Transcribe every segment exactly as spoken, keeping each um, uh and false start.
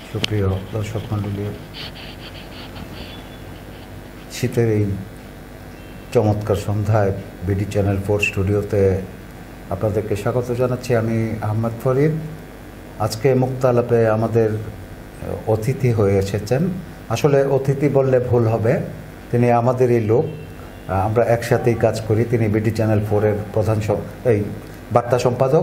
সুপ্রিয় দর্শক মণ্ডলী, শীতের এই চমৎকার সন্ধ্যায় বিডি চ্যানেল ফোর স্টুডিওতে আপনাদেরকে স্বাগত জানাচ্ছি। আমি আহমদ ফরিদ। আজকে মুক্তালাপে আমাদের অতিথি হয়ে এসেছেন। আসলে অতিথি বললে ভুল হবে, তিনি আমাদেরই লোক, আমরা একসাথেই কাজ করি। তিনি বিডি চ্যানেল ফোরের প্রধান এই বার্তা সম্পাদক।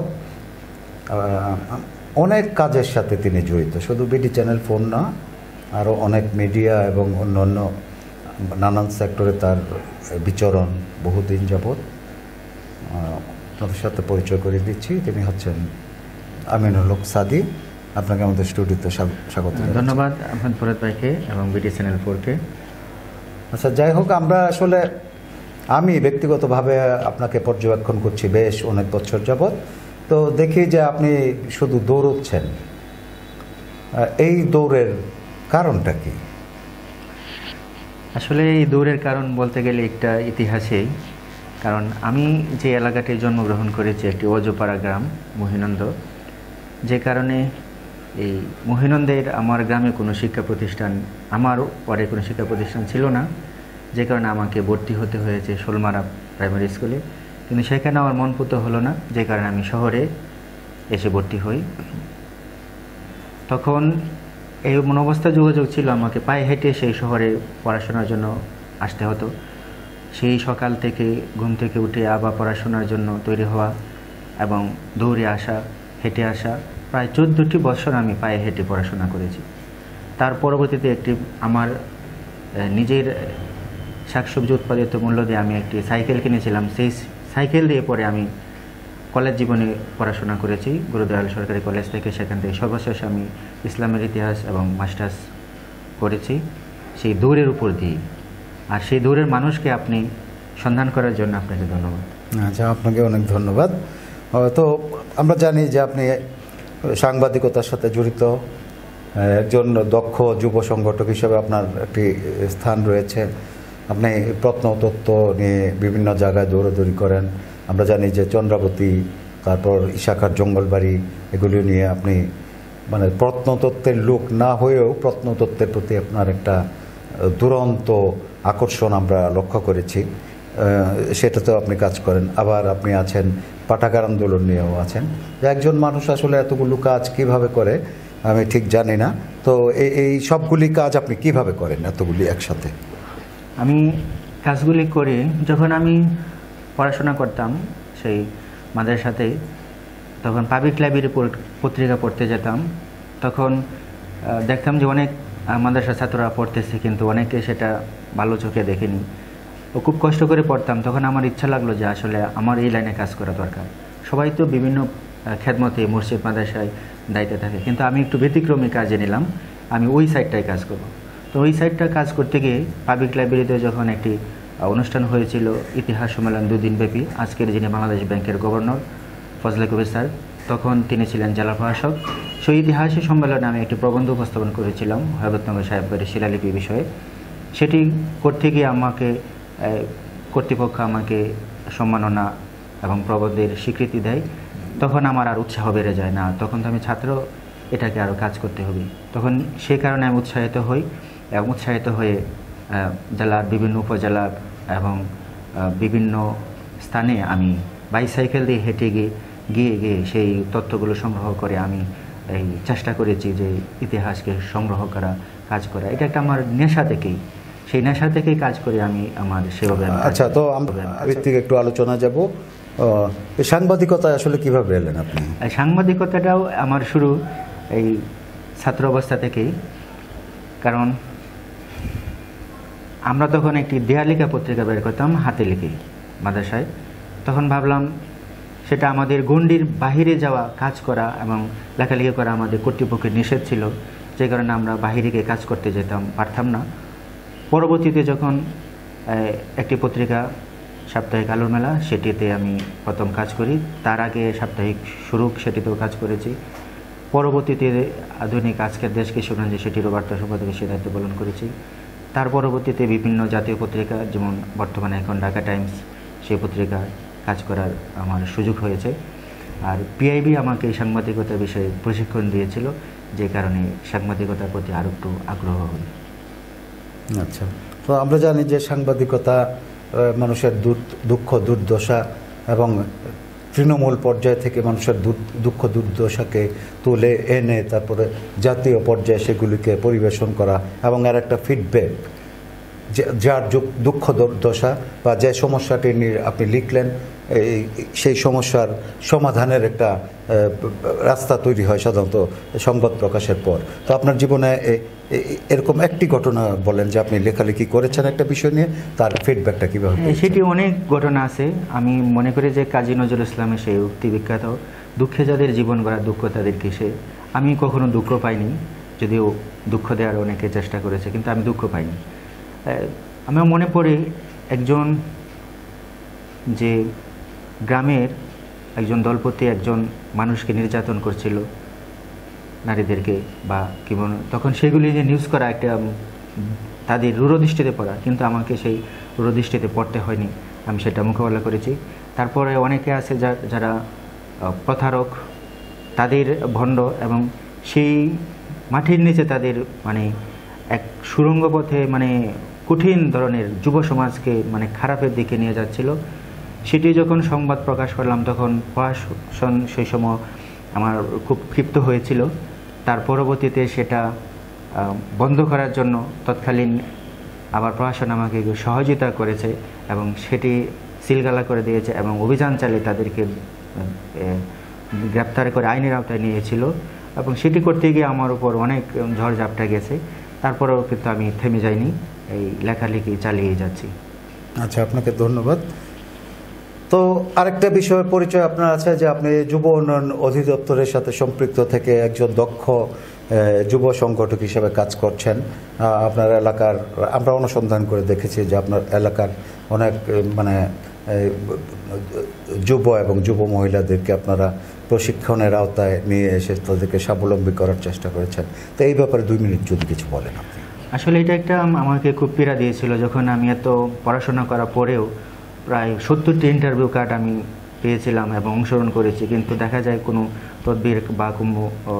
অনেক কাজের সাথে তিনি জড়িত, শুধু বিডি চ্যানেল ফোর না, আরও অনেক মিডিয়া এবং অন্যান্য নানান সেক্টরে তার বিচরণ বহুদিন যাবৎ। আপনাদের সাথে পরিচয় করে দিচ্ছি, তিনি হচ্ছেন আমিনুল হক সাদি। আপনাকে আমাদের স্টুডিওতে স্বাগত। ধন্যবাদ আহমদ ফরিদ ভাইকে এবং বিডি চ্যানেল ফোরকে। আচ্ছা, যাই হোক, আমরা আসলে আমি ব্যক্তিগতভাবে আপনাকে পর্যবেক্ষণ করছি বেশ অনেক বছর যাবৎ। তো দেখি যে আপনি শুধু দৌড়চ্ছেন, এই দৌড়ের কারণটা কি? আসলে এই দৌড়ের কারণ বলতে গেলে একটা ইতিহাসেই, কারণ আমি যে এলাকাটি জন্মগ্রহণ করেছি একটি অজপাড়া গ্রাম মহিনন্দ, যে কারণে এই মহিনন্দের আমার গ্রামে কোনো শিক্ষা প্রতিষ্ঠান, আমার পরে কোনো শিক্ষা প্রতিষ্ঠান ছিল না, যে কারণে আমাকে ভর্তি হতে হয়েছে শোলমারা প্রাইমারি স্কুলে। কিন্তু সেখানে আমার মন পুতো হলো না, যে কারণে আমি শহরে এসে ভর্তি হই। তখন এই এমন অবস্থা যোগাযোগ ছিল, আমাকে পায়ে হেঁটে সেই শহরে পড়াশোনার জন্য আসতে হতো। সেই সকাল থেকে ঘুম থেকে উঠে আবার পড়াশোনার জন্য তৈরি হওয়া এবং দৌড়ে আসা, হেঁটে আসা, প্রায় চোদ্দোটি বছর আমি পায়ে হেঁটে পড়াশোনা করেছি। তার পরবর্তীতে একটি আমার নিজের শাকসবজি উৎপাদিত মূল্য দিয়ে আমি একটি সাইকেল কিনেছিলাম। সেই সাইকেল দিয়ে পরে আমি কলেজ জীবনে পড়াশোনা করেছি গুরুদয়াল সরকারি কলেজ থেকে। সেখান থেকে সর্বশেষ আমি ইসলামের ইতিহাস এবং মাস্টার্স করেছি সেই দৌড়ের উপর দিয়ে। আর সেই দৌড়ের মানুষকে আপনি সন্ধান করার জন্য আপনাকে ধন্যবাদ। আচ্ছা, আপনাকে অনেক ধন্যবাদ। তো আমরা জানি যে আপনি সাংবাদিকতার সাথে জড়িত একজন দক্ষ যুব সংগঠক হিসেবে আপনার একটি স্থান রয়েছে। আপনি প্রত্নতত্ত্ব নিয়ে বিভিন্ন জায়গায় দৌড়াদৌড়ি করেন। আমরা জানি যে চন্দ্রাবতী, তারপর ইশাখার জঙ্গলবাড়ি, এগুলি নিয়ে আপনি মানে প্রত্নতত্ত্বের লোক না হয়েও প্রত্নতত্ত্বের প্রতি আপনার একটা দুরন্ত আকর্ষণ আমরা লক্ষ্য করেছি। সেটাতেও আপনি কাজ করেন। আবার আপনি আছেন পাঠাগার আন্দোলন নিয়েও আছেন। যে একজন মানুষ আসলে এতগুলো কাজ কিভাবে করে আমি ঠিক জানি না। তো এই এই সবগুলি কাজ আপনি কিভাবে করেন এতগুলি একসাথে? আমি কাজগুলি করে যখন আমি পড়াশোনা করতাম সেই মাদ্রাসাতেই, তখন পাবলিক লাইব্রেরি পত্রিকা পড়তে যেতাম। তখন দেখতাম যে অনেক মাদ্রাসা ছাত্ররা পড়তেছে, কিন্তু অনেকে সেটা ভালো চোখে দেখেনি। ও খুব কষ্ট করে পড়তাম। তখন আমার ইচ্ছা লাগলো যে আসলে আমার এই লাইনে কাজ করা দরকার। সবাই তো বিভিন্ন খেদমতে মসজিদ মাদ্রাসায় দায়িত্বে থাকে, কিন্তু আমি একটু ব্যতিক্রমী কাজে নিলাম, আমি ওই সাইডটায় কাজ করব। তো ওই সাইডটা কাজ করতে গিয়ে পাবলিক লাইব্রেরিতে যখন একটি অনুষ্ঠান হয়েছিল ইতিহাস সম্মেলন দুদিন ব্যাপী, আজকের যিনি বাংলাদেশ ব্যাংকের গভর্নর ফজলে কবির স্যার, তখন তিনি ছিলেন জেলা প্রশাসক। সেই ইতিহাসী সম্মেলনে আমি একটি প্রবন্ধ উপস্থাপন করেছিলাম হযরতনগর সাহেববাড়ির শিলালিপি বিষয়ে। সেটি করতে গিয়ে আমাকে কর্তৃপক্ষ আমাকে সম্মাননা এবং প্রবন্ধের স্বীকৃতি দেয়। তখন আমার আর উৎসাহ বেড়ে যায় না, তখন তো আমি ছাত্র, এটাকে আরও কাজ করতে হবে। তখন সেই কারণে আমি উৎসাহিত হই এবং উৎসাহিত হয়ে জেলার বিভিন্ন উপজেলা এবং বিভিন্ন স্থানে আমি বাইসাইকেল দিয়ে হেঁটে গিয়ে গিয়ে গিয়ে সেই তথ্যগুলো সংগ্রহ করে আমি এই চেষ্টা করেছি যে ইতিহাসকে সংগ্রহ করা, কাজ করা। এটা একটা আমার নেশা থেকেই, সেই নেশা থেকেই কাজ করে আমি আমার সেভাবে। আচ্ছা, তো আমরা ভিত্তিক একটু আলোচনা যাব। সাংবাদিকতা আসলে কিভাবে এলেন আপনি? সাংবাদিকতাটাও আমার শুরু এই ছাত্র অবস্থা থেকেই। কারণ আমরা তখন একটি দেয়ালিকা পত্রিকা বের করতাম হাতে লিখে মাদ্রাসায়। তখন ভাবলাম সেটা আমাদের গণ্ডির বাহিরে যাওয়া, কাজ করা এবং লেখালেখি করা আমাদের কর্তৃপক্ষের নিষেধ ছিল, যে কারণে আমরা বাহিরে গিয়ে কাজ করতে যেতাম পারতাম না। পরবর্তীতে যখন একটি পত্রিকা সাপ্তাহিক আলোর মেলা, সেটিতে আমি প্রথম কাজ করি। তার আগে সাপ্তাহিক সুরুক, সেটিতেও কাজ করেছি। পরবর্তীতে আধুনিক আজকের দেশ কিশোরগঞ্জে সেটিরও বার্তা সম্পাদকের সে দায়িত্ব পালন করেছি। তার পরবর্তীতে বিভিন্ন জাতীয় পত্রিকা, যেমন বর্তমানে এখন ঢাকা টাইমস, সেই পত্রিকায় কাজ করার আমার সুযোগ হয়েছে। আর পিআইবি আমাকে এই সাংবাদিকতা বিষয়ে প্রশিক্ষণ দিয়েছিল, যে কারণে সাংবাদিকতার প্রতি আরও একটু আগ্রহ হই। আচ্ছা, তো আমরা জানি যে সাংবাদিকতা মানুষের দুঃখ দুর্দশা এবং তৃণমূল পর্যায় থেকে মানুষের দুঃখ দুর্দশাকে তুলে এনে তারপরে জাতীয় পর্যায়ে সেগুলিকে পরিবেশন করা এবং আর একটা ফিডব্যাক, যার দুঃখ দুর্দশা বা যে সমস্যাটি নিয়ে আপনি লিখলেন সেই সমস্যার সমাধানের একটা রাস্তা তৈরি হয় সাধারণত সংবাদ প্রকাশের পর। তো আপনার জীবনে এরকম একটি ঘটনা বলেন যে আপনি লেখালেখি করেছেন একটা বিষয় নিয়ে, তার ফিডব্যাকটা কীভাবে? সেটি অনেক ঘটনা আছে। আমি মনে করি যে কাজী নজরুল ইসলামের সেই উক্তি বিখ্যাত, দুঃখে যাদের জীবন গড়া দুঃখ তাদের কিসে। আমি কখনো দুঃখ পাইনি, যদিও দুঃখ দেওয়ার অনেকে চেষ্টা করেছে, কিন্তু আমি দুঃখ পাইনি। আমার মনে পড়ে একজন যে গ্রামের একজন দলপতি একজন মানুষকে নির্যাতন করছিল, নারীদেরকে বা কি বলে, তখন সেগুলি যে নিউজ করা একটা তাদের রূঢ়দৃষ্টিতে পড়া, কিন্তু আমাকে সেই রূঢ়দৃষ্টিতে পড়তে হয়নি, আমি সেটা মোকাবেলা করেছি। তারপরে অনেকে আছে যারা প্রতারক, তাদের ভণ্ড, এবং সেই মাটির নিচে তাদের মানে এক সুরঙ্গ পথে মানে কঠিন ধরনের যুব সমাজকে মানে খারাপের দিকে নিয়ে যাচ্ছিল। সেটি যখন সংবাদ প্রকাশ করলাম তখন প্রশাসন সেই সময় আমার খুব ক্ষিপ্ত হয়েছিল। তার পরবর্তীতে সেটা বন্ধ করার জন্য তৎকালীন আবার প্রশাসন আমাকে সহযোগিতা করেছে এবং সেটি সিলগালা করে দিয়েছে এবং অভিযান চালিয়ে তাদেরকে গ্রেপ্তার করে আইনের আওতায় নিয়েছিল, এবং সেটি করতে গিয়ে আমার উপর অনেক ঝড়ঝাপটা গেছে। তারপরেও কিন্তু আমি থেমে যাইনি, এই লেখালেখি চালিয়ে যাচ্ছি। আচ্ছা, আপনাকে ধন্যবাদ। তো আরেকটা বিষয়ের পরিচয় আপনার আছে যে আপনি যুব উন্নয়ন অধিদপ্তরের সাথে সম্পৃক্ত থেকে একজন দক্ষ যুব সংগঠক হিসেবে কাজ করছেন। আপনার এলাকার আমরা অনুসন্ধান করে দেখেছি যে আপনার এলাকার অনেক মানে যুব এবং যুব মহিলাদেরকে আপনারা প্রশিক্ষণের আওতায় নিয়ে এসে তাদেরকে স্বাবলম্বী করার চেষ্টা করেছেন। তো এই ব্যাপারে দুই মিনিট যদি কিছু বলেন আপনি। আসলে এটা একটা আমাকে খুব পীড়া দিয়েছিল, যখন আমি এত পড়াশোনা করার পরেও প্রায় সত্তরটি ইন্টারভিউ কার্ড আমি পেয়েছিলাম এবং অংশগ্রহণ করেছি, কিন্তু দেখা যায় কোনো তদবির বা কোনো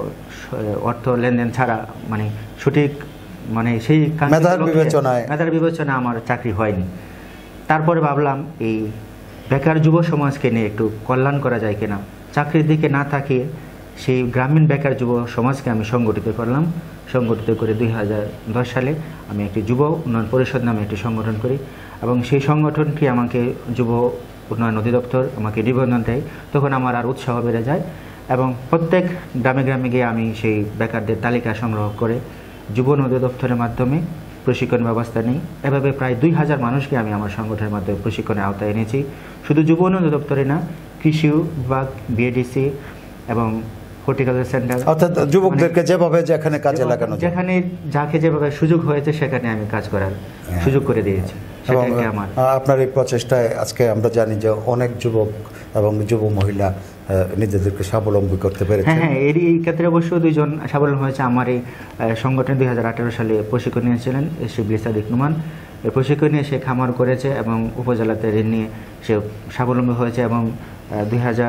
অর্থ লেনদেন ছাড়া মানে সঠিক মানে সেই মেধার বিবেচনায় মেধার বিবেচনা আমার চাকরি হয়নি। তারপরে ভাবলাম এই বেকার যুব সমাজকে নিয়ে একটু কল্যাণ করা যায় কিনা, চাকরির দিকে না তাকিয়ে সেই গ্রামীণ বেকার যুব সমাজকে আমি সংগঠিত করলাম। সংগঠিত করে দুই হাজার দশ সালে আমি একটি যুব উন্নয়ন পরিষদ নামে একটি সংগঠন করি, এবং সেই সংগঠনটি আমাকে যুব উন্নয়ন অধিদপ্তর আমাকে নিবন্ধন দেয়। তখন আমার আর উৎসাহ বেড়ে যায় এবং প্রত্যেক গ্রামে গ্রামে গিয়ে আমি সেই বেকারদের তালিকা সংগ্রহ করে যুব অধিদপ্তরের মাধ্যমে প্রশিক্ষণ ব্যবস্থা নিই। এভাবে প্রায় দুই হাজার মানুষকে আমি আমার সংগঠনের মাধ্যমে প্রশিক্ষণের আওতায় এনেছি। শুধু যুব অধিদপ্তরে না, কৃষি বিভাগ, বিএডিসি এবং হর্টিকালচার সেন্টার, অর্থাৎ যুবকদেরকে যেভাবে যেখানে কাজে লাগানো, যেখানে যাকে যেভাবে সুযোগ হয়েছে সেখানে আমি কাজ করার সুযোগ করে দিয়েছি। আমার আপনার এই প্রচেষ্টায় আজকে আমরা জানি যে অনেক যুবক এবং যুব মহিলা নিজেদেরকে স্বাবলম্বী করতে পেরেছে। হ্যাঁ হ্যাঁ এই ক্ষেত্রে অবশ্য দুইজন স্বাবলম্বী হয়েছে। আমার এই সংগঠন দুই হাজার আঠারো সালে প্রশিক্ষণ নিয়েছিলেন শিবলি সাদিক নুমান। এই প্রশিক্ষণ নিয়ে সে খামার করেছে এবং উপজেলাতে ঋণ নিয়ে সে স্বাবলম্বী হয়েছে, এবং দুই হাজার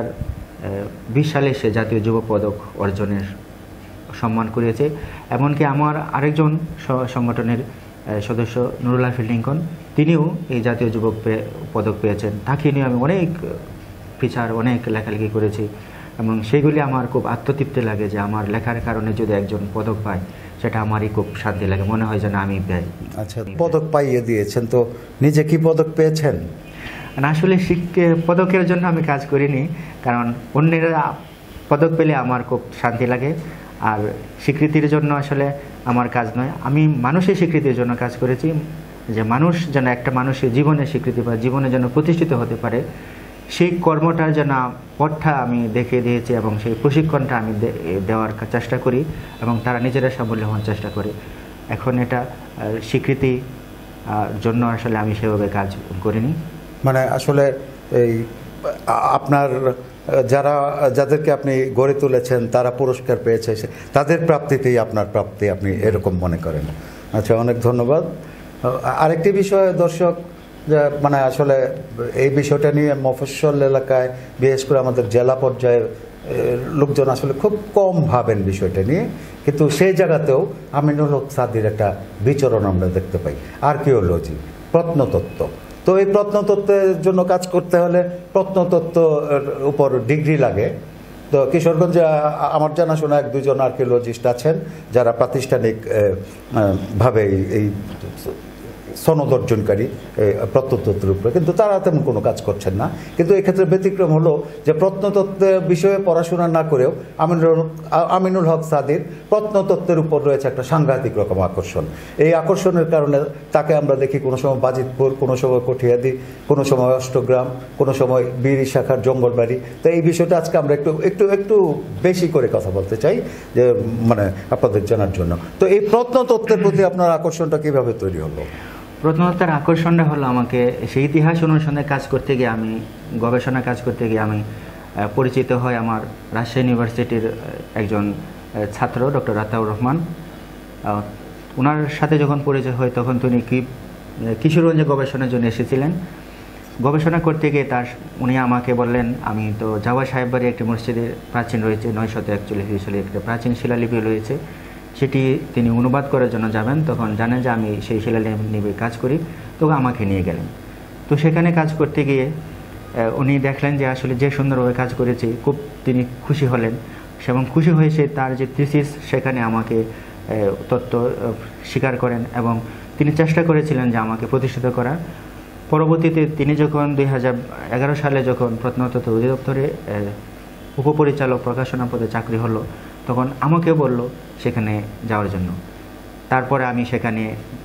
বিশ সালে সে জাতীয় যুব পদক অর্জনের সম্মান করিয়েছে। এমনকি আমার আরেকজন সংগঠনের সদস্য নুরুল হাফিজ লিঙ্কন, তিনিও এই জাতীয় যুবক পদক পেয়েছেন। তাকে নিয়ে আমি অনেক ফিচার অনেক লেখালেখি করেছি এবং সেগুলি আমার খুব আত্মতৃপ্তি লাগে যে আমার লেখার কারণে যদি একজন পদক পায় সেটা আমারই খুব শান্তি লাগে, মনে হয় যেন আমি পাই। আচ্ছা, পদক পাইয়ে দিয়েছেন, তো নিজে কি পদক পেয়েছেন? না, আসলে পদকের জন্য আমি কাজ করিনি, কারণ অন্যেরা পদক পেলে আমার খুব শান্তি লাগে। আর স্বীকৃতির জন্য আসলে আমার কাজ নয়, আমি মানুষের স্বীকৃতির জন্য কাজ করেছি, যে মানুষ যেন একটা মানুষের জীবনে স্বীকৃতি পায়, জীবনে যেন প্রতিষ্ঠিত হতে পারে, সেই কর্মটার যেন পথটা আমি দেখিয়ে দিয়েছি এবং সেই প্রশিক্ষণটা আমি দেওয়ার চেষ্টা করি এবং তারা নিজেরা সাবল্য হওয়ার চেষ্টা করে। এখন এটা স্বীকৃতি জন্য আসলে আমি সেভাবে কাজ করিনি। মানে আসলে এই আপনার যারা যাদেরকে আপনি গড়ে তুলেছেন তারা পুরস্কার পেয়েছে, তাদের প্রাপ্তিতেই আপনার প্রাপ্তি, আপনি এরকম মনে করেন? আচ্ছা, অনেক ধন্যবাদ। আরেকটি বিষয় দর্শক, যে মানে আসলে এই বিষয়টা নিয়ে মফস্বল এলাকায় বিশেষ করে আমাদের জেলা পর্যায়ে লোকজন আসলে খুব কম ভাবেন বিষয়টা নিয়ে, কিন্তু সেই জায়গাতেও আমিনুল হক সাদির একটা বিচরণ আমরা দেখতে পাই। আর্কিওলজি, প্রত্নতত্ত্ব, তো এই প্রত্নতত্ত্বের জন্য কাজ করতে হলে প্রত্নতত্ত্বের উপর ডিগ্রি লাগে। তো কিশোরগঞ্জে আমার জানাশোনা এক দুজন আর্কিওলজিস্ট আছেন যারা প্রাতিষ্ঠানিক ভাবে এই সনদ অর্জনকারী প্রত্নতত্ত্বের উপরে, কিন্তু তারা তেমন কোনো কাজ করছেন না। কিন্তু এক্ষেত্রে ব্যতিক্রম হলো যে প্রত্নতত্ত্বের বিষয়ে পড়াশোনা না করেও আমিনুল আমিনুল হক সাদির প্রত্নতত্ত্বের উপর রয়েছে একটা সাংঘাতিক রকম আকর্ষণ। এই আকর্ষণের কারণে তাকে আমরা দেখি কোনো সময় বাজিতপুর, কোনো সময় কঠিয়াদি, কোনো সময় অষ্টগ্রাম, কোনো সময় বীর শাখার জঙ্গলবাড়ি। তো এই বিষয়টা আজকে আমরা একটু একটু একটু বেশি করে কথা বলতে চাই, যে মানে আপনাদের জানার জন্য। তো এই প্রত্নতত্ত্বের প্রতি আপনার আকর্ষণটা কিভাবে তৈরি হলো? প্রত্নতত্ত্বের আকর্ষণটা হলো আমাকে সেই ইতিহাস অনুসন্ধানে কাজ করতে গিয়ে, আমি গবেষণা কাজ করতে গিয়ে আমি পরিচিত হই আমার রাজশাহী ইউনিভার্সিটির একজন ছাত্র ডক্টর আতাউর রহমান। ওনার সাথে যখন পরিচয় হয় তখন তিনি কি কিশোরগঞ্জে গবেষণার জন্য এসেছিলেন। গবেষণা করতে গিয়ে তার উনি আমাকে বললেন, আমি তো জাওয়া সাহেব বাড়ি একটি মসজিদের প্রাচীন রয়েছে, নয়শত একচল্লিশ সালে একটা প্রাচীন শিলালিপি রয়েছে, সেটি তিনি অনুবাদ করার জন্য যাবেন। তখন জানেন যে আমি সেই শিলালিপি কাজ করি, তো আমাকে নিয়ে গেলেন। তো সেখানে কাজ করতে গিয়ে উনি দেখলেন যে আসলে যে সুন্দরভাবে কাজ করেছি, খুব তিনি খুশি হলেন এবং খুশি হয়ে সে তার যে থিসিস সেখানে আমাকে তত্ত্ব স্বীকার করেন এবং তিনি চেষ্টা করেছিলেন যে আমাকে প্রতিষ্ঠিত করার। পরবর্তীতে তিনি যখন দুই হাজার এগারো সালে যখন প্রত্নতত্ত্ব অধিদপ্তরে উপপরিচালক প্রকাশনা পদে চাকরি হলো, তখন আমাকে বলল সেখানে যাওয়ার জন্য। তারপরে আমি সেখানে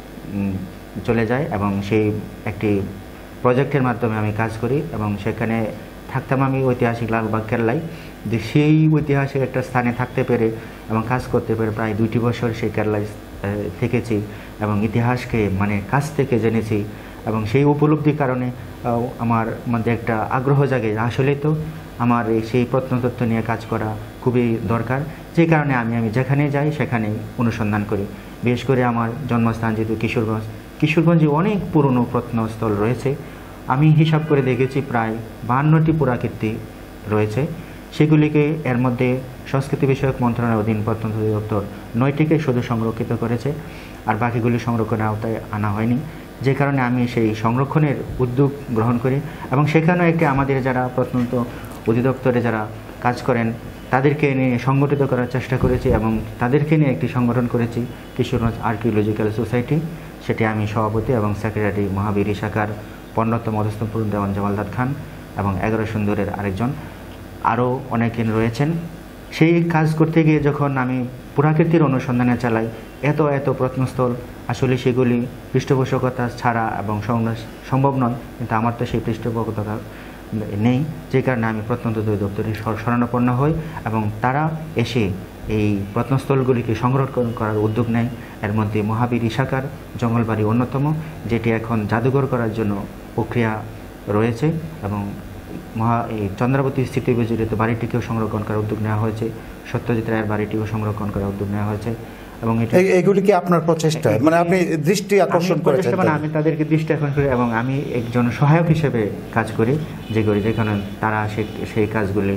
চলে যাই এবং সেই একটি প্রজেক্টের মাধ্যমে আমি কাজ করি এবং সেখানে থাকতাম আমি ঐতিহাসিক লালবাগ কেল্লায়। যে সেই ঐতিহাসিক একটা স্থানে থাকতে পেরে এবং কাজ করতে পেরে প্রায় দুইটি বছর সেই কেল্লায় থেকেছি এবং ইতিহাসকে মানে কাছ থেকে জেনেছি এবং সেই উপলব্ধির কারণে আমার মধ্যে একটা আগ্রহ জাগে, আসলে তো আমার এই সেই প্রত্নতত্ত্ব নিয়ে কাজ করা খুবই দরকার। যে কারণে আমি আমি যেখানে যাই সেখানে অনুসন্ধান করি। বিশেষ করে আমার জন্মস্থান যেহেতু কিশোরগঞ্জ, কিশোরগঞ্জে অনেক পুরনো প্রত্নস্থল রয়েছে। আমি হিসাব করে দেখেছি প্রায় বাহান্নটি পুরাকীর্তি রয়েছে। সেগুলিকে এর মধ্যে সংস্কৃতি বিষয়ক মন্ত্রণালয়ের অধীন প্রত্নতত্ত্ব দপ্তর নয়টিকে শুধু সংরক্ষিত করেছে, আর বাকিগুলি সংরক্ষণের আওতায় আনা হয়নি। যে কারণে আমি সেই সংরক্ষণের উদ্যোগ গ্রহণ করি এবং সেখানেও একটি আমাদের যারা প্রত্নতত্ত্ব অধিদপ্তরে যারা কাজ করেন তাদেরকে নিয়ে সংগঠিত করার চেষ্টা করেছি এবং তাদেরকে নিয়ে একটি সংগঠন করেছি, কিশোরগঞ্জ আর্কিওলজিক্যাল সোসাইটি। সেটি আমি সভাপতি এবং সেক্রেটারি মহাবীর শাখার পণ্ডিত মধুসূদনপুর দেওয়ান জামালদাদ খান এবং এগারো সুন্দরের আরেকজন, আরও অনেকে রয়েছেন। সেই কাজ করতে গিয়ে যখন আমি পুরাকীর্তির অনুসন্ধানে চালাই, এত এত প্রত্নস্থল, আসলে সেগুলি পৃষ্ঠপোষকতা ছাড়া এবং সম্ভব নয়, কিন্তু আমার তো সেই পৃষ্ঠপোষকতা নেই। যে কারণে আমি প্রত্নতত্ত্ব দপ্তরে শরণাপন্ন হই এবং তারা এসে এই প্রত্নস্থলগুলিকে সংরক্ষণ করার উদ্যোগ নেয়। এর মধ্যে মহাবীর শাখার জঙ্গলবাড়ি অন্যতম, যেটি এখন জাদুঘর করার জন্য প্রক্রিয়া রয়েছে এবং মহা এই চন্দ্রাবতী স্মৃতিবিজড়িত বাড়িটিকেও সংরক্ষণ করার উদ্যোগ নেওয়া হয়েছে, সত্যজিৎ রায়ের বাড়িটিও সংরক্ষণ করার উদ্যোগ নেওয়া হয়েছে এবং এইগুলি কি আপনার প্রচেষ্টা, মানে আপনি দৃষ্টি আকর্ষণ করেছেন? মানে আমি তাদেরকে দৃষ্টি আকর্ষণ করি এবং আমি একজন সহায়ক হিসেবে কাজ করি, যে করি যেখানে তারা সেই কাজগুলি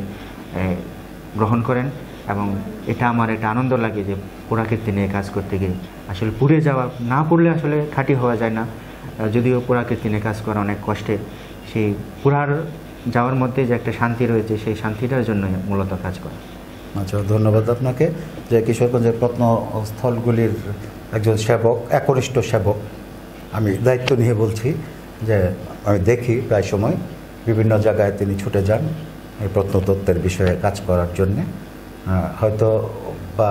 গ্রহণ করেন এবং এটা আমার একটা আনন্দ লাগে যে পুরাকীর্তি নিয়ে কাজ করতে গিয়ে আসলে পুড়ে যাওয়া না পড়লে আসলে খাঁটি হওয়া যায় না। যদিও পুরাকীর্তি নিয়ে কাজ করা অনেক কষ্টের, সেই পুরার যাওয়ার মধ্যে যে একটা শান্তি রয়েছে সেই শান্তিটার জন্য মূলত কাজ করা। আচ্ছা, ধন্যবাদ আপনাকে। যে কিশোরগঞ্জের প্রত্নস্থলগুলির একজন সেবক, একনিষ্ঠ সেবক, আমি দায়িত্ব নিয়ে বলছি যে আমি দেখি প্রায় সময় বিভিন্ন জায়গায় তিনি ছুটে যান এই প্রত্নতত্ত্বের বিষয়ে কাজ করার জন্যে। হয়তো বা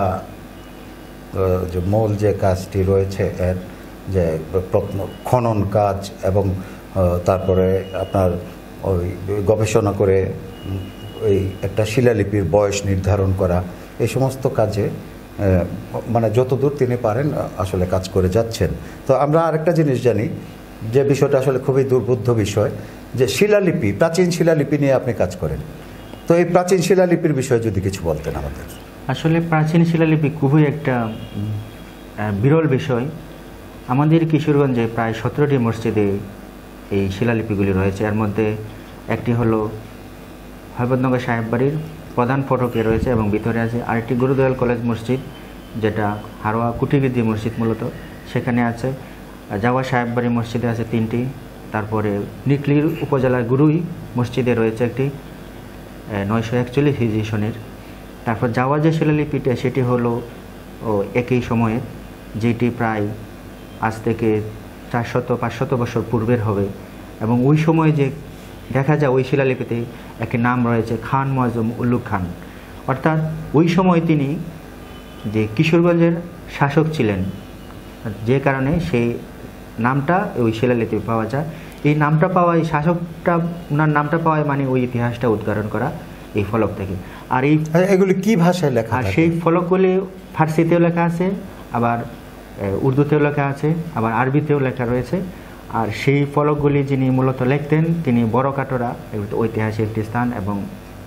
যে মূল যে কাজটি রয়েছে এর যে প্রত্ন খনন কাজ এবং তারপরে আপনার ওই গবেষণা করে ওই একটা শিলালিপির বয়স নির্ধারণ করা, এই সমস্ত কাজে মানে যতদূর তিনি পারেন আসলে কাজ করে যাচ্ছেন। তো আমরা আরেকটা জিনিস জানি যে বিষয়টা আসলে খুবই দুর্বোধ্য বিষয়, যে শিলালিপি, প্রাচীন শিলালিপি নিয়ে আপনি কাজ করেন। তো এই প্রাচীন শিলালিপির বিষয়ে যদি কিছু বলতেন আমাদের। আসলে প্রাচীন শিলালিপি খুবই একটা বিরল বিষয়। আমাদের কিশোরগঞ্জে প্রায় সতেরোটি মসজিদে এই শিলালিপিগুলি রয়েছে। এর মধ্যে একটি হলো হৈবতনগর সাহেব বাড়ির প্রধান ফটকে রয়েছে এবং ভিতরে আছে আরেকটি গুরুদয়াল কলেজ মসজিদ, যেটা হারোয়া কুটিবিদ্যি মসজিদ মূলত, সেখানে আছে। জাওয়া সাহেব বাড়ি মসজিদে আছে তিনটি। তারপরে নিকলির উপজেলার গুরুই মসজিদে রয়েছে একটি নয়শো একচল্লিশ হিজরি সনের। তারপর জাওয়া যে শিলালিপিটা সেটি হলো ও একই সময়ে, যেটি প্রায় আজ থেকে চারশত পাঁচশত বছর পূর্বের হবে এবং ওই সময় যে দেখা যায় ওই শিলালিপিতে একটি নাম রয়েছে খান মুআজ্জম উল্লুগ খান, অর্থাৎ ওই সময় তিনি যে কিশোরগঞ্জের শাসক ছিলেন, যে কারণে সেই নামটা ওই শিলালিপি পাওয়া যায়। এই নামটা পাওয়া, এই শাসকটা ওনার নামটা পাওয়া মানে ওই ইতিহাসটা উদ্ঘাটন করা এই ফলক থেকে। আর এই এগুলি কি ভাষায় লেখা? আর সেই ফলকগুলি ফার্সিতেও লেখা আছে, আবার উর্দুতেও লেখা আছে, আবার আরবিতেও লেখা রয়েছে। আর সেই ফলকগুলি যিনি মূলত লিখতেন তিনি বড়কাটোরা ঐতিহাসিক একটি স্থান এবং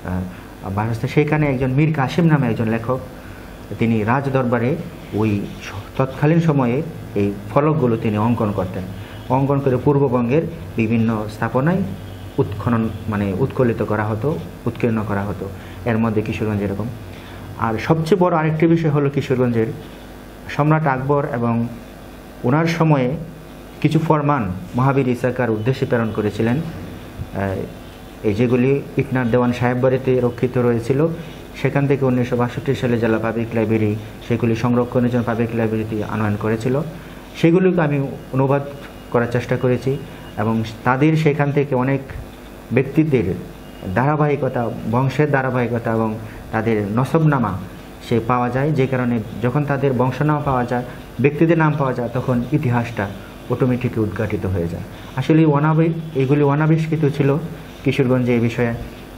সেখানে একজন মীর কাসিম নামে একজন লেখক, তিনি রাজ দরবারে ওই তৎকালীন সময়ে এই ফলকগুলো তিনি অঙ্কন করতেন। অঙ্কন করে পূর্ববঙ্গের বিভিন্ন স্থাপনায় উৎখনন মানে উৎকলিত করা হতো, উৎকীর্ণ করা হতো। এর মধ্যে কিশোরগঞ্জ এরকম। আর সবচেয়ে বড় আরেকটি বিষয় হলো কিশোরগঞ্জের সম্রাট আকবর এবং ওনার সময়ে কিছু ফরমান মহাবীর ইসাকার উদ্দেশ্যে প্রেরণ করেছিলেন, এই যেগুলি ইকনার দেওয়ান সাহেব বাড়িতে রক্ষিত রয়েছিল। সেখান থেকে উনিশশো বাষট্টি সালে জেলা পাবলিক লাইব্রেরি সেগুলি সংরক্ষণের জন্য পাবলিক লাইব্রেরিতে আনয়ন করেছিল। সেগুলিকে আমি অনুবাদ করার চেষ্টা করেছি এবং তাদের সেখান থেকে অনেক ব্যক্তিদের ধারাবাহিকতা, বংশের ধারাবাহিকতা এবং তাদের নসবনামা সে পাওয়া যায়, যে কারণে যখন তাদের বংশনামা পাওয়া যায়, ব্যক্তিদের নাম পাওয়া যায়, তখন ইতিহাসটা অটোমেটিকলি উদ্ঘাটিত হয়ে যায়। আসলে অনাবি এইগুলি অনাবিষ্কৃত ছিল কিশোরগঞ্জে। এই বিষয়ে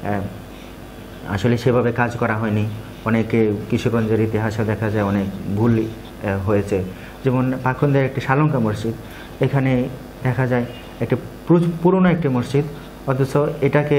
আসলে সেভাবে কাজ করা হয়নি। অনেকে কিশোরগঞ্জের ইতিহাসে দেখা যায় অনেক ভুল হয়েছে। যেমন পাখন্দের একটি শালঙ্কা মসজিদ, এখানে দেখা যায় একটি পুরনো একটি মসজিদ, অথচ এটাকে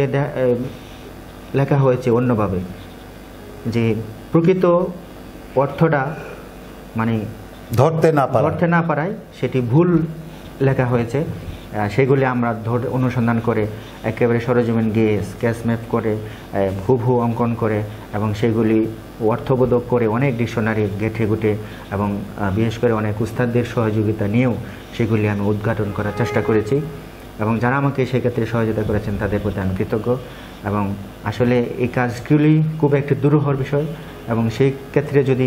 লেখা হয়েছে অন্যভাবে, যে প্রকৃত অর্থটা মানে ধরতে না পারা ধরতে না পারায় সেটি ভুল লেখা হয়েছে। সেগুলি আমরা ধরে অনুসন্ধান করে একেবারে সরজমিন গিয়ে স্কেচ ম্যাপ করে হুবহু অঙ্কন করে এবং সেগুলি অর্থবোধক করে অনেক ডিকশনারি গেঁথে গুটে এবং বিশেষ করে অনেক উস্তাদদের সহযোগিতা নিয়েও সেগুলি আমি উদ্ঘাটন করার চেষ্টা করেছি এবং যারা আমাকে সেক্ষেত্রে সহযোগিতা করেছেন তাদের প্রতি আমি কৃতজ্ঞ। এবং আসলে এই কাজগুলি খুব একটি দুরূহর বিষয় এবং সেই ক্ষেত্রে যদি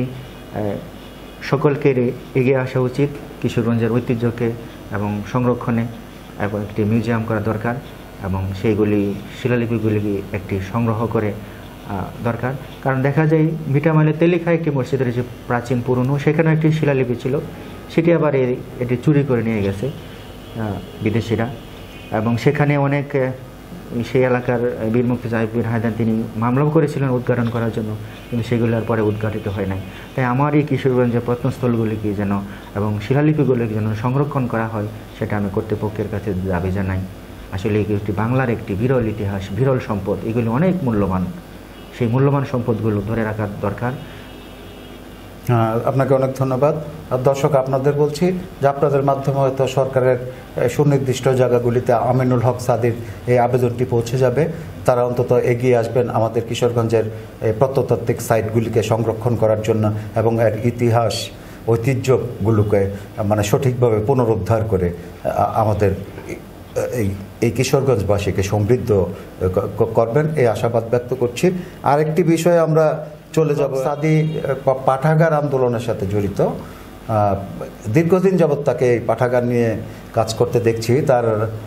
সকলকে এগিয়ে আসা উচিত, কিশোরগঞ্জের ঐতিহ্যকে এবং সংরক্ষণে এবং একটি মিউজিয়াম করা দরকার এবং সেইগুলি শিলালিপিগুলি একটি সংগ্রহ করে দরকার। কারণ দেখা যায় মিঠামাইলে তেলিখা একটি মসজিদ রয়েছে প্রাচীন পুরনো, সেখানে একটি শিলালিপি ছিল, সেটি আবার এটি চুরি করে নিয়ে গেছে বিদেশিরা এবং সেখানে অনেক সেই এলাকার বীর মুক্তিযোদ্ধা বীর হায়দার তিনি মামলাও করেছিলেন উদ্ঘাটন করার জন্য, কিন্তু সেগুলো আর পরে উদ্ঘাটিত হয় নাই। তাই আমার এই কিশোরগঞ্জের প্রত্নস্থলগুলিকে যেন এবং শিলালিপিগুলিকে যেন সংরক্ষণ করা হয়, সেটা আমি কর্তৃপক্ষের কাছে দাবি জানাই। আসলে একটি বাংলার একটি বিরল ইতিহাস, বিরল সম্পদ, এগুলি অনেক মূল্যবান, সেই মূল্যবান সম্পদগুলো ধরে রাখার দরকার। আপনাকে অনেক ধন্যবাদ। আর দর্শক আপনাদের বলছি যে আপনাদের মাধ্যমে হয়তো সরকারের সুনির্দিষ্ট জায়গাগুলিতে আমিনুল হক সাদির এই আবেদনটি পৌঁছে যাবে, তারা অন্তত এগিয়ে আসবেন আমাদের কিশোরগঞ্জের প্রত্নতাত্ত্বিক সাইটগুলিকে সংরক্ষণ করার জন্য এবং এর ইতিহাস ঐতিহ্যগুলোকে মানে সঠিকভাবে পুনরুদ্ধার করে আমাদের এই এই কিশোরগঞ্জবাসীকে সমৃদ্ধ করবেন, এই আশাবাদ ব্যক্ত করছি। আরেকটি বিষয়ে আমরা চলে যাব, সাদি পাঠাগার আন্দোলনের সাথে জড়িত। দীর্ঘদিন যাবৎ তাকে এই পাঠাগার নিয়ে কাজ করতে দেখছি। তার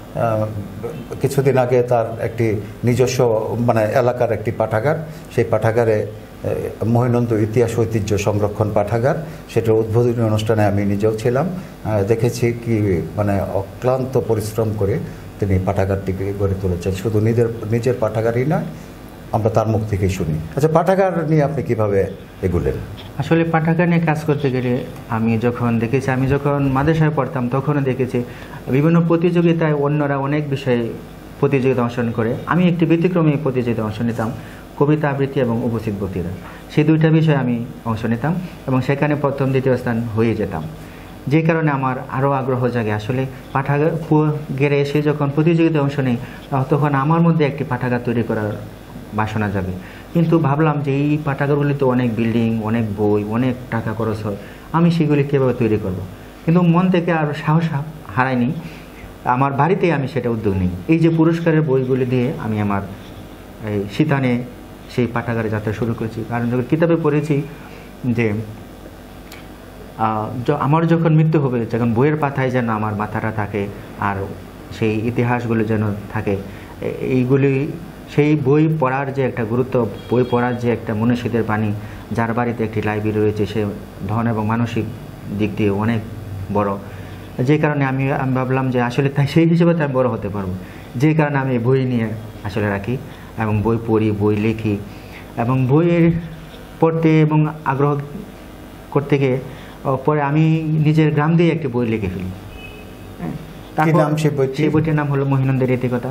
কিছুদিন আগে তার একটি নিজস্ব মানে এলাকার একটি পাঠাগার, সেই পাঠাগারে মহিনন্দ ইতিহাস ঐতিহ্য সংরক্ষণ পাঠাগার, সেটার উদ্বোধনী অনুষ্ঠানে আমি নিজেও ছিলাম। দেখেছি কি মানে অক্লান্ত পরিশ্রম করে তিনি পাঠাগারটিকে গড়ে তুলেছেন। শুধু নিজের নিজের পাঠাগারই নয়, আমরা তার মুখ থেকেই শুনি। আচ্ছা, পাঠাগার নিয়ে আপনি কিভাবে এগুলেন? আসলে পাঠাগার নিয়ে কাজ করতে গেলে আমি যখন দেখেছি, আমি যখন মাদ্রাসায় পড়তাম তখনও দেখেছি বিভিন্ন প্রতিযোগিতায় অন্যরা অনেক বিষয়ে প্রতিযোগিতা অংশগ্রহণ করে। আমি একটি ব্যতিক্রমী প্রতিযোগিতা অংশ নিতাম, কবিতা আবৃত্তি এবং উপস্থিত বক্তৃতা। সেই দুইটা বিষয়ে আমি অংশ নিতাম এবং সেখানে প্রথম দ্বিতীয় স্থান হয়ে যেতাম। যে কারণে আমার আরও আগ্রহ জাগে আসলে পাঠাগারে এসে যখন প্রতিযোগিতায় অংশ নেই তখন আমার মধ্যে একটি পাঠাগার তৈরি করার বাসনা যাবে। কিন্তু ভাবলাম যে এই পাঠাগারগুলিতে অনেক বিল্ডিং, অনেক বই, অনেক টাকা খরচ হয়, আমি সেগুলি কীভাবে তৈরি করব। কিন্তু মন থেকে আর সাহস হারাইনি, আমার বাড়িতেই আমি সেটা উদ্যোগ নিই। এই যে পুরস্কারের বইগুলি দিয়ে আমি আমার এই শীতানে সেই পাঠাগারে যাত্রা শুরু করেছি। কারণ যখন কিতাবে পড়েছি যে আমার যখন মৃত্যু হবে, যখন বইয়ের পাতায় যেন আমার মাথাটা থাকে আর সেই ইতিহাসগুলো যেন থাকে, এইগুলি সেই বই পড়ার যে একটা গুরুত্ব, বই পড়ার যে একটা মনীষীদের বাণী, যার বাড়িতে একটি লাইব্রেরি রয়েছে সে ধন এবং মানসিক দিক দিয়ে অনেক বড়। যে কারণে আমি আমি ভাবলাম যে আসলে তাই সেই হিসেবে তো আমি বড়ো হতে পারবো। যে কারণে আমি বই নিয়ে আসলে রাখি এবং বই পড়ি, বই লিখি এবং বইয়ের পড়তে এবং আগ্রহ করতে গিয়ে পরে আমি নিজের গ্রাম দিয়ে একটি বই লিখে ফেলি। তারপর সেই বইটির নাম হলো মহিনন্দের ইতিকথা।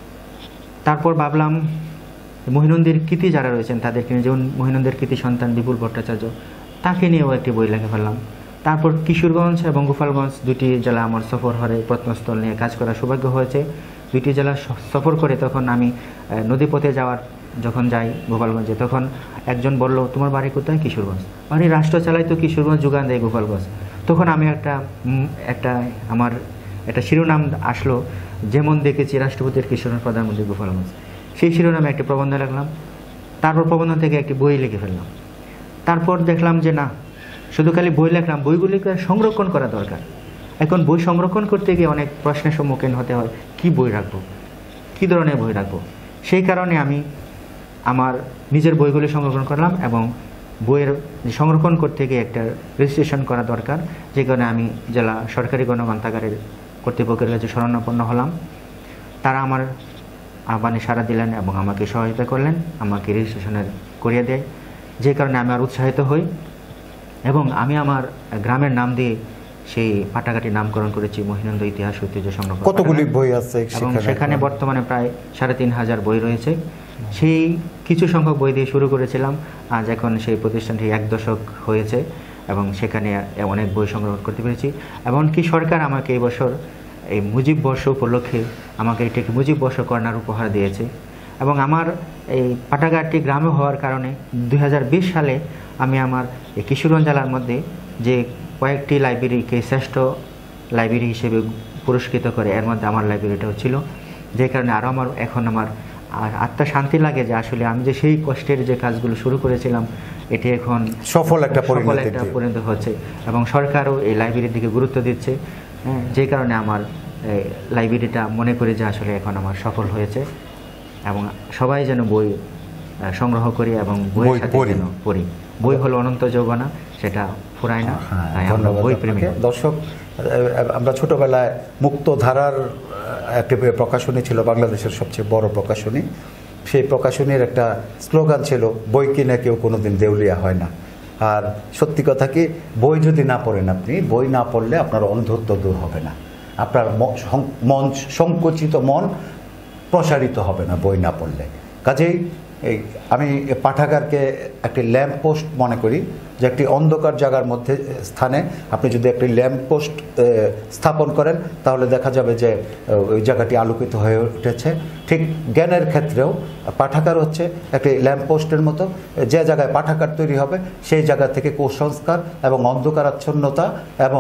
তারপর ভাবলাম মহিনন্দের কৃতি যারা রয়েছেন তাদেরকে নিয়ে, যেমন মহিনন্দের কৃতি সন্তান বিপুল ভট্টাচার্য, তাকে নিয়েও একটি বই লিখে ফেললাম। তারপর কিশোরগঞ্জ এবং গোপালগঞ্জ দুটি জেলা আমার সফর হরে প্রত্নস্থল নিয়ে কাজ করার সৌভাগ্য হয়েছে। দুইটি জেলা সফর করে তখন আমি নদীপথে যাওয়ার যখন যাই গোপালগঞ্জে, তখন একজন বলল তোমার বাড়ি কোথায়? কিশোরগঞ্জ। বাড়ি রাষ্ট্র চালাই তো কিশোরগঞ্জ, যোগান দেয় গোপালগঞ্জ। তখন আমি একটা একটা আমার একটা শিরোনাম আসলো, যেমন দেখেছি রাষ্ট্রপতির কিশোরগঞ্জ, প্রধানমন্ত্রী গোপালগঞ্জ। সেই শিরোনামে একটি প্রবন্ধ লিখলাম। তারপর প্রবন্ধ থেকে একটি বই লিখে ফেললাম। তারপর দেখলাম যে না, শুধু খালি বই লিখলাম, বইগুলিকে সংরক্ষণ করা দরকার। এখন বই সংরক্ষণ করতে গিয়ে অনেক প্রশ্নের সম্মুখীন হতে হয়, কি বই রাখবো, কী ধরনের বই রাখবো। সেই কারণে আমি আমার নিজের বইগুলি সংরক্ষণ করলাম এবং বইয়ের সংরক্ষণ করতে গিয়ে একটা রেজিস্ট্রেশন করা দরকার। যে কারণে আমি জেলা সরকারি গণগ্রন্থাগারের কর্তৃপক্ষের কাছে শরণাপন্ন হলাম। তারা আমার আহ্বানে সাড়া দিলেন এবং আমাকে সহায়তা করলেন, আমাকে রেজিস্ট্রেশনের করিয়ে দেয়। যে কারণে আমি আর উৎসাহিত হই এবং আমি আমার গ্রামের নাম দিয়ে সেই পাঠাগারটির নামকরণ করেছি মহিনন্দ ইতিহাস ঐতিহ্য সংরক্ষণ। কতগুলি বই আছে এবং সেখানে বর্তমানে প্রায় সাড়ে তিন হাজার বই রয়েছে। সেই কিছু সংখ্যক বই দিয়ে শুরু করেছিলাম, আজ এখন সেই প্রতিষ্ঠানটি এক দশক হয়েছে এবং সেখানে অনেক বই সংগ্রহ করতে পেরেছি। এমনকি সরকার আমাকে এই বছর এই মুজিব বর্ষ উপলক্ষে আমাকে এটিকে মুজিব বর্ষ কর্নার উপহার দিয়েছে। এবং আমার এই পাঠাগারটি গ্রামে হওয়ার কারণে দুই হাজার বিশ সালে আমি আমার এই কিশোরগঞ্জ জেলার মধ্যে যে কয়েকটি লাইব্রেরিকে শ্রেষ্ঠ লাইব্রেরি হিসেবে পুরস্কৃত করে, এর মধ্যে আমার লাইব্রেরিটাও ছিল। যে কারণে আরও আমার এখন আমার আর আত্মা শান্তি লাগে যে আসলে আমি যে সেই কষ্টের যে কাজগুলো শুরু করেছিলাম এটি এখন সফল একটা পরিণত হচ্ছে এবং সরকারও এই লাইব্রেরির দিকে গুরুত্ব দিচ্ছে। হ্যাঁ, যে কারণে আমার লাইব্রেরিটা মনে করি যে আসলে এখন আমার সফল হয়েছে এবং সবাই যেন বই সংগ্রহ করি এবং বইয়ের সাথে যেন পড়ি। বই হলো অনন্ত যৌবনা, সেটা ফুরায় না। বই প্রেমী দর্শক, আমরা ছোটবেলায় মুক্ত ধারার একটি প্রকাশনী ছিল, বাংলাদেশের সবচেয়ে বড় প্রকাশনী। সেই প্রকাশনীর একটা স্লোগান ছিল, বই কিনে কেউ কোনোদিন দেউলিয়া হয় না। আর সত্যি কথা কি, বই যদি না পড়েন, আপনি বই না পড়লে আপনার অন্ধত্ব দূর হবে না, আপনার মন সংকুচিত মন প্রসারিত হবে না বই না পড়লে। কাজেই এই আমি পাঠাগারকে একটি ল্যাম্প পোস্ট মনে করি, যে একটি অন্ধকার জায়গার মধ্যে স্থানে আপনি যদি একটি ল্যাম্প পোস্ট স্থাপন করেন তাহলে দেখা যাবে যে ওই জায়গাটি আলোকিত হয়ে উঠেছে। ঠিক জ্ঞানের ক্ষেত্রেও পাঠাগার হচ্ছে একটি ল্যাম্প পোস্টের মতো, যে জায়গায় পাঠাগার তৈরি হবে সেই জায়গা থেকে কুসংস্কার এবং অন্ধকারাচ্ছন্নতা এবং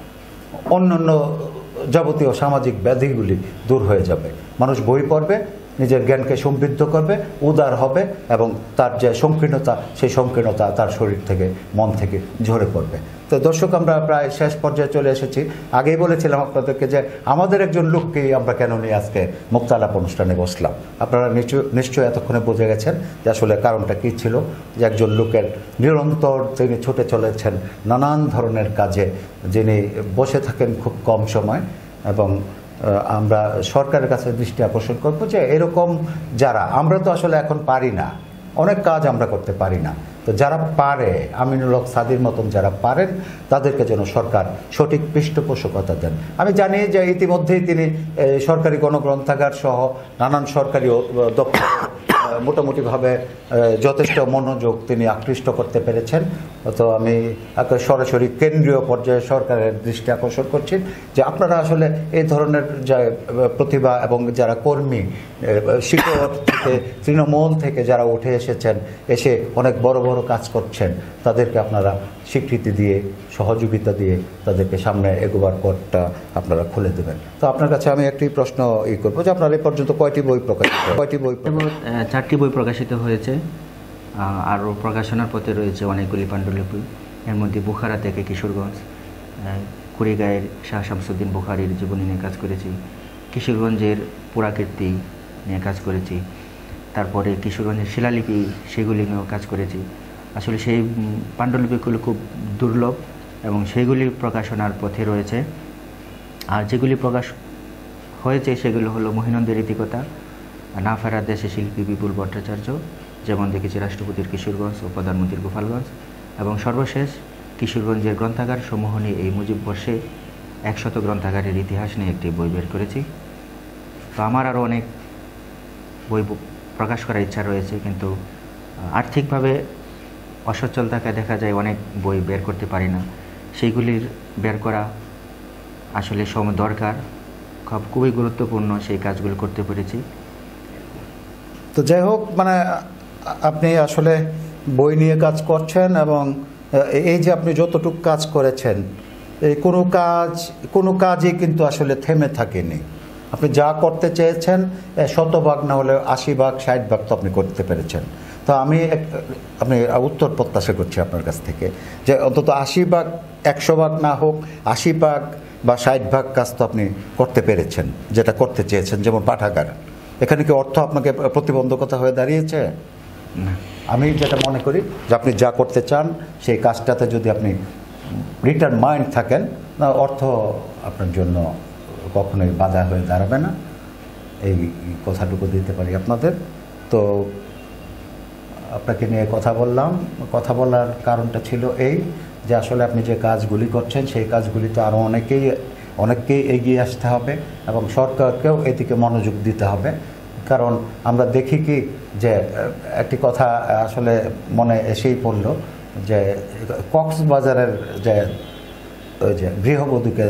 অন্যান্য যাবতীয় সামাজিক ব্যাধিগুলি দূর হয়ে যাবে। মানুষ বই পড়বে, নিজের জ্ঞানকে সমৃদ্ধ করবে, উদার হবে এবং তার যে সংকীর্ণতা, সেই সংকীর্ণতা তার শরীর থেকে, মন থেকে ঝরে পড়বে। তো দর্শক, আমরা প্রায় শেষ পর্যায়ে চলে এসেছি। আগেই বলেছিলাম আপনাদেরকে যে আমাদের একজন লোককেই আমরা কেন নিয়ে আজকে মুক্তালাপ অনুষ্ঠানে বসলাম। আপনারা নিশ্চয় নিশ্চয়ই এতক্ষণে বুঝে গেছেন যে আসলে কারণটা কী ছিল। যে একজন লোকের নিরন্তর তিনি ছুটে চলেছেন নানান ধরনের কাজে, যিনি বসে থাকেন খুব কম সময়। এবং আমরা সরকারের কাছে দৃষ্টি আকর্ষণ করবো যে এরকম যারা, আমরা তো আসলে এখন পারি না, অনেক কাজ আমরা করতে পারি না, তো যারা পারে, আমিনুল হক সাদির মতন যারা পারেন তাদেরকে যেন সরকার সঠিক পৃষ্ঠপোষকতা দেন। আমি জানি যে ইতিমধ্যেই তিনি সরকারি গণগ্রন্থাগার সহ নানান সরকারি দপ্তর মোটামুটিভাবে যথেষ্ট মনোযোগ তিনি আকৃষ্ট করতে পেরেছেন। তো আমি সরাসরি কেন্দ্রীয় পর্যায়ে সরকারের দৃষ্টি আকর্ষণ করছি যে আপনারা আসলে এই ধরনের যে প্রতিভা এবং যারা কর্মী শিকড় থেকে তৃণমূল থেকে যারা উঠে এসেছেন, এসে অনেক বড় বড় কাজ করছেন, তাদেরকে আপনারা স্বীকৃতি দিয়ে সহযোগিতা দিয়ে তাদেরকে সামনে এগোবার পথটা আপনারা খুলে দেবেন। তো আপনার কাছে আমি একটি প্রশ্ন ই করবো যে আপনার এই পর্যন্ত কয়টি বই প্রকাশিত কয়টি বই চারটি বই প্রকাশিত হয়েছে, আরও প্রকাশনার পথে রয়েছে অনেকগুলি পাণ্ডুলিপি। এর মধ্যে বুখারা থেকে কিশোরগঞ্জ, কুড়িগাঁয়ের শাহ শামসুদ্দিন বুখারীর জীবনী নিয়ে কাজ করেছি, কিশোরগঞ্জের পুরাকীর্তি নিয়ে কাজ করেছি, তারপরে কিশোরগঞ্জের শিলালিপি সেগুলি নিয়েও কাজ করেছি। আসলে সেই পাণ্ডুলিপিগুলো খুব দুর্লভ এবং সেইগুলি প্রকাশনার পথে রয়েছে। আর যেগুলি প্রকাশ হয়েছে সেগুলো হলো মহিনন্দের রীতিকথা, না ফেরার দেশে শিল্পী বিপুল ভট্টাচার্য, যেমন দেখেছি রাষ্ট্রপতির কিশোরগঞ্জ ও প্রধানমন্ত্রীর গোপালগঞ্জ, এবং সর্বশেষ কিশোরগঞ্জের গ্রন্থাগার সমূহ নিয়ে এই মুজিব বর্ষে একশত গ্রন্থাগারের ইতিহাস নিয়ে একটি বই বের করেছি। তো আমার আরও অনেক বই প্রকাশ করার ইচ্ছা রয়েছে, কিন্তু আর্থিকভাবে অসচ্ছল থাকা দেখা যায় অনেক বই বের করতে পারি না। সেইগুলির বের করা আসলে সময় দরকার, খুব খুবই গুরুত্বপূর্ণ, সেই কাজগুলো করতে পেরেছি। তো যাই হোক, মানে আপনি আসলে বই নিয়ে কাজ করছেন এবং এই যে আপনি যতটুকু কাজ করেছেন, এই কোনো কাজ কোনো কাজই কিন্তু আসলে থেমে থাকেনি। আপনি যা করতে চেয়েছেন শতভাগ না হলে আশি ভাগ ষাট ভাগ তো আপনি করতে পেরেছেন। তো আমি আপনি উত্তর প্রত্যাশা করছি আপনার কাছ থেকে যে অন্তত আশি ভাগ একশো ভাগ না হোক আশি ভাগ বা ষাট ভাগ কাজ তো আপনি করতে পেরেছেন যেটা করতে চেয়েছেন। যেমন পাঠাগার, এখানে কি অর্থ আপনাকে প্রতিবন্ধকতা হয়ে দাঁড়িয়েছে? আমি যেটা মনে করি যে আপনি যা করতে চান সেই কাজটাতে যদি আপনি রিটার্ন মাইন্ড থাকেন, অর্থ আপনার জন্য কখনোই বাধা হয়ে দাঁড়াবে না। এই কথাটুকু দিতে পারি আপনাদের। তো আপনাকে নিয়ে কথা বললাম, কথা বলার কারণটা ছিল এই যে আসলে আপনি যে কাজগুলি করছেন সেই কাজগুলিতে আরও অনেকেই অনেককেই এগিয়ে আসতে হবে এবং সরকারকেও এদিকে মনোযোগ দিতে হবে। কারণ আমরা দেখি কি যে একটি কথা আসলে মনে এসেই পড়ল যে কক্সবাজারের যে ওই যে গৃহবধূকে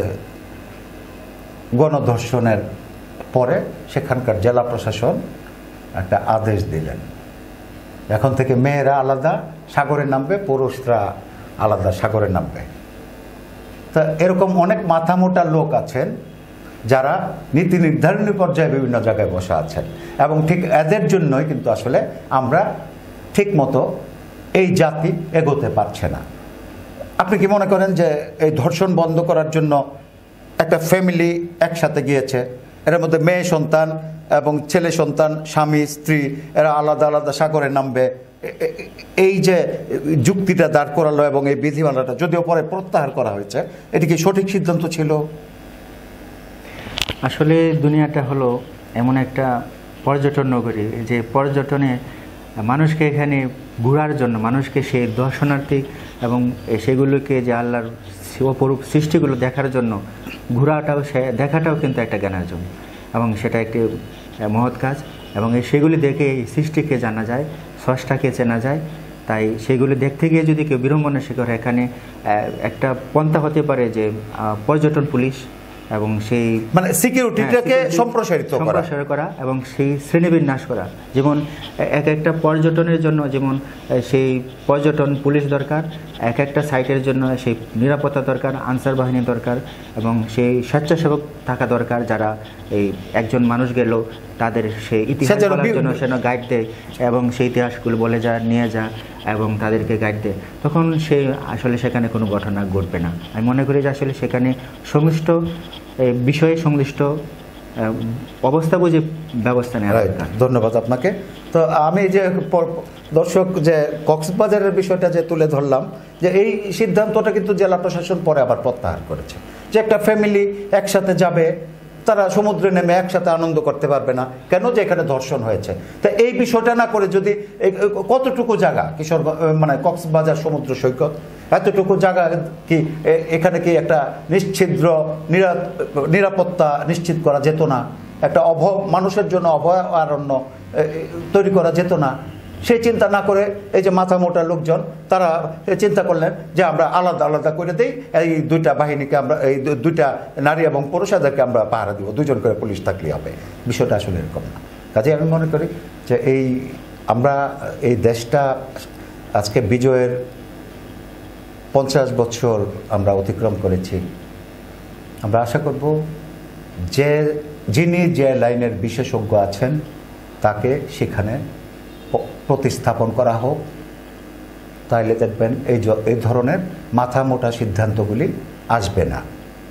গণধর্ষণের পরে সেখানকার জেলা প্রশাসন একটা আদেশ দিলেন, এখন থেকে মেয়েরা আলাদা সাগরে নামবে, পুরুষরা আলাদা সাগরে নামবে। তা এরকম অনেক মাথামোটা লোক আছেন যারা নীতি নির্ধারণী পর্যায়ে বিভিন্ন জায়গায় বসা আছেন এবং ঠিক এদের জন্যই কিন্তু আসলে আমরা ঠিক মতো এই জাতি এগোতে পারছে না। আপনি কি মনে করেন যে এই ধর্ষণ বন্ধ করার জন্য একটা ফ্যামিলি একসাথে গিয়েছে, এর মধ্যে মেয়ে সন্তান এবং ছেলে সন্তান, স্বামী স্ত্রী, এরা আলাদা আলাদা সাগরে নামবে, এই যে যুক্তিটা দাঁড় করালো এবং এই বিধিমালাটা যদিও পরে প্রত্যাহার করা হয়েছে, এটি কি সঠিক সিদ্ধান্ত ছিল? আসলে দুনিয়াটা হলো এমন একটা পর্যটন নগরী যে পর্যটনে মানুষকে এখানে ঘোরার জন্য, মানুষকে সেই দর্শনার্থী এবং সেগুলোকে যে আল্লাহর অপরূপ সৃষ্টিগুলো দেখার জন্য ঘোরাটাও সে দেখাটাও কিন্তু একটা জ্ঞানার্জন এবং সেটা একটি মহৎ কাজ। এবং সেগুলি দেখে এই সৃষ্টিকে জানা যায়, স্রষ্টাকে চেনা যায়। তাই সেগুলি দেখতে গিয়ে যদি কেউ বিড়ম্বনা শিকার, এখানে একটা পন্থা হতে পারে যে পর্যটন পুলিশ এবং সেই মানে সিকিউরিটিটাকে সম্প্রসারিত সম্প্রসার করা এবং সেই শ্রেণীবিন্যাস করা। যেমন এক একটা পর্যটনের জন্য যেমন সেই পর্যটন পুলিশ দরকার, এক একটা সাইটের জন্য সেই নিরাপত্তা দরকার, আনসার বাহিনী দরকার এবং সেই স্বেচ্ছাসেবক থাকা দরকার যারা এই একজন মানুষ গেল তাদের সেই ইতিহাস বলার জন্য সেন গাইড দেয় এবং সেই ইতিহাসগুলো বলে যা নিয়ে যা এবং তাদেরকে গাইড দেয়, তখন সে আসলে সেখানে কোনো ঘটনা ঘটবে না। আমি মনে করি যে আসলে সেখানে সংশ্লিষ্ট বিষয়ে সংশ্লিষ্ট অবস্থা বুঝে ব্যবস্থা নেওয়া দরকার। ধন্যবাদ আপনাকে। তো আমি যে দর্শক যে কক্সবাজারের বিষয়টা যে তুলে ধরলাম, যে এই সিদ্ধান্তটা কিন্তু জেলা প্রশাসন পরে আবার প্রত্যাহার করেছে যে একটা ফ্যামিলি একসাথে যাবে, তারা সমুদ্রে নেমে একসাথে আনন্দ করতে পারবে না কেন, যে এখানে ধর্ষণ হয়েছে। তা এই বিষয়টা না করে যদি কতটুকু জায়গা কিশোর মানে কক্সবাজার সমুদ্র সৈকত এতটুকু জায়গা কি এখানে কি একটা নিশ্ছিদ্র নিরাপত্তা নিশ্চিত করা যেত না? একটা অভয় মানুষের জন্য অভয়ারণ্য তৈরি করা যেত না? সেই চিন্তা না করে এই যে মাথা মোটা লোকজন তারা চিন্তা করলেন যে আমরা আলাদা আলাদা করে দিই, এই দুইটা বাহিনীকে আমরা, এই দুইটা নারী এবং পুরুষদেরকে আমরা পাহারা দিব, দুজন করে পুলিশ থাকলেই হবে। বিষয়টা আসলে এরকম না। কাজে আমি মনে করি যে এই আমরা এই দেশটা আজকে বিজয়ের পঞ্চাশ বছর আমরা অতিক্রম করেছি। আমরা আশা করব যে যিনি যে লাইনের বিশেষজ্ঞ আছেন তাকে সেখানে প্রতিস্থাপন করা হোক, তাইলে দেখবেন এই এই ধরনের মাথা মোটা সিদ্ধান্তগুলি আসবে না।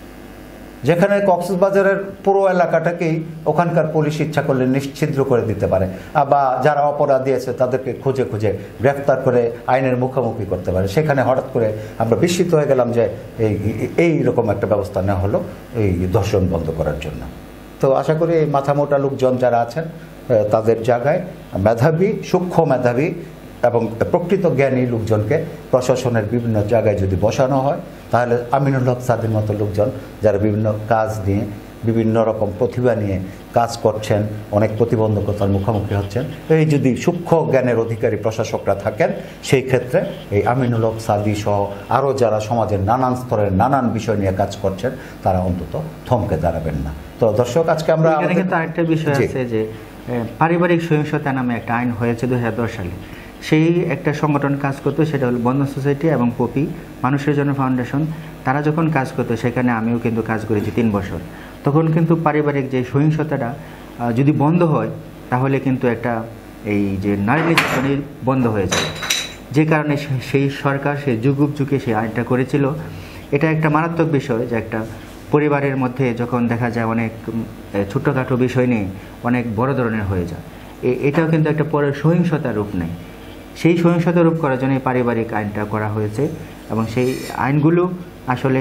যেখানে কক্সবাজারের পুরো এলাকাটাকেই ওখানকার পুলিশ ইচ্ছা করলে নিশ্ছিদ্র করে দিতে পারে, বা যারা অপরাধী আছে তাদেরকে খুঁজে খুঁজে গ্রেফতার করে আইনের মুখোমুখি করতে পারে, সেখানে হঠাৎ করে আমরা বিস্মিত হয়ে গেলাম যে এই এই রকম একটা ব্যবস্থা নেওয়া হলো এই ধর্ষণ বন্ধ করার জন্য। তো আশা করি এই মাথা মোটা লোকজন যারা আছেন তাদের জায়গায় মেধাবী, সূক্ষ্ম মেধাবী এবং প্রকৃত জ্ঞানী লোকজনকে প্রশাসনের বিভিন্ন জায়গায় যদি বসানো হয়, তাহলে আমিনুল হক সাদির মতো লোকজন যারা বিভিন্ন কাজ নিয়ে, বিভিন্ন রকম প্রতিভা নিয়ে কাজ করছেন, অনেক প্রতিবন্ধকতার মুখোমুখি হচ্ছেন, এই যদি সূক্ষ্ম জ্ঞানের অধিকারী প্রশাসকরা থাকেন, সেই ক্ষেত্রে এই আমিনুল হক সাদি সহ আরও যারা সমাজের নানান স্তরের নানান বিষয় নিয়ে কাজ করছেন তারা অন্তত থমকে দাঁড়াবেন না। তো দর্শক, আজকে আমরা কিন্তু আরেকটা বিষয় আছে যে পারিবারিক সহিংসতা নামে একটা আইন হয়েছে দুই হাজার দশ সালে। সেই একটা সংগঠন কাজ করতো, সেটা হলো বন্ধন সোসাইটি এবং পপি মানুষের জন্য ফাউন্ডেশন। তারা যখন কাজ করতো সেখানে আমিও কিন্তু কাজ করেছি তিন বছর। তখন কিন্তু পারিবারিক যে সহিংসতাটা যদি বন্ধ হয় তাহলে কিন্তু একটা এই যে নারী নির্যাতনই বন্ধ হয়ে যায়। যে কারণে সেই সরকার সেই যুগ যুগে সেই আইনটা করেছিল। এটা একটা মারাত্মক বিষয় যে একটা পরিবারের মধ্যে যখন দেখা যায় অনেক ছোট্টখাটো বিষয় নিয়ে অনেক বড় ধরনের হয়ে যায়, এটাও কিন্তু একটা পরে সহিংসতার রূপ নেয়। সেই সহিংসতা রূপ করার জন্য পারিবারিক আইনটা করা হয়েছে এবং সেই আইনগুলো আসলে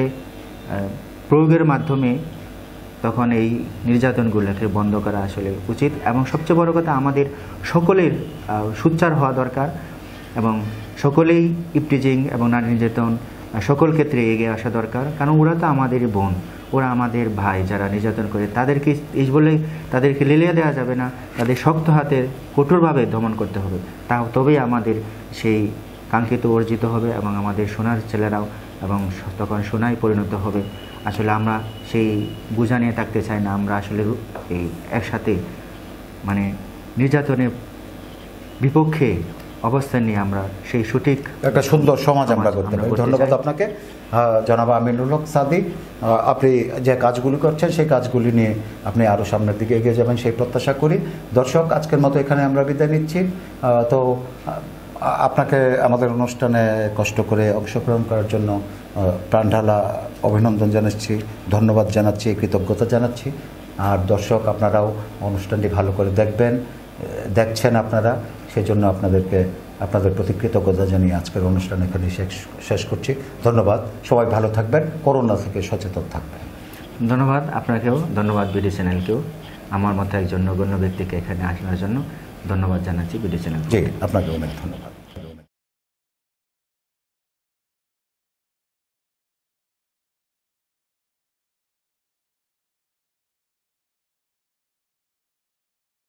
প্রয়োগের মাধ্যমে তখন এই নির্যাতনগুলোকে বন্ধ করা আসলে উচিত। এবং সবচেয়ে বড় কথা, আমাদের সকলের সোচ্চার হওয়া দরকার এবং সকলেই ইপটিজিং এবং নারী নির্যাতন সকল ক্ষেত্রে এগিয়ে আসা দরকার। কারণ ওরা তো আমাদেরই বোন, ওরা আমাদের ভাই যারা নির্যাতন করে, তাদেরকে এই বলে তাদেরকে লেলিয়ে দেওয়া যাবে না, তাদের শক্ত হাতে কঠোরভাবে দমন করতে হবে। তা তবেই আমাদের সেই কাঙ্ক্ষিত অর্জিত হবে এবং আমাদের সোনার ছেলেরাও এবং তখন সোনায় পরিণত হবে। আসলে আমরা সেই বোঝা নিয়ে থাকতে চাই না, আমরা আসলে এই একসাথে মানে নির্যাতনের বিপক্ষে অবস্থান নিয়ে আমরা সেই সঠিক একটা সুন্দর সমাজ আমরা করতে পারি। ধন্যবাদ আপনাকে জনাব আমিনুল হক সাদি। আপনি যে কাজগুলি করছেন সেই কাজগুলি নিয়ে আপনি আরও সামনের দিকে এগিয়ে যাবেন সেই প্রত্যাশা করি। দর্শক, আজকের মতো এখানে আমরা বিদায় নিচ্ছি। তো আপনাকে আমাদের অনুষ্ঠানে কষ্ট করে অংশগ্রহণ করার জন্য প্রাণঢালা অভিনন্দন জানাচ্ছি, ধন্যবাদ জানাচ্ছি, কৃতজ্ঞতা জানাচ্ছি। আর দর্শক, আপনারাও অনুষ্ঠানটি ভালো করে দেখবেন, দেখছেন আপনারা, সেজন্য আপনাদেরকে আপনাদের প্রতি কৃতজ্ঞতা জানিয়ে আজকের অনুষ্ঠান এখানে শেষ করছি। ধন্যবাদ, সবাই ভালো থাকবেন, করোনা থেকে সচেতন থাকবেন। ধন্যবাদ আপনাকেও, ধন্যবাদ বিডি চ্যানেলকেও, আমার মতো একজন নগণ্য ব্যক্তিকে এখানে আসার জন্য ধন্যবাদ জানাচ্ছি বিডি চ্যানেল। জি, আপনাকে অনেক ধন্যবাদ।